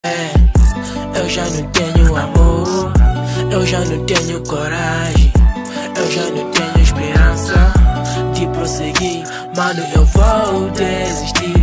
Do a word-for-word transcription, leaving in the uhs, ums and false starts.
É, eu já não tenho amor, eu já não tenho coragem, eu já não tenho esperança de prosseguir. Mano, eu vou desistir.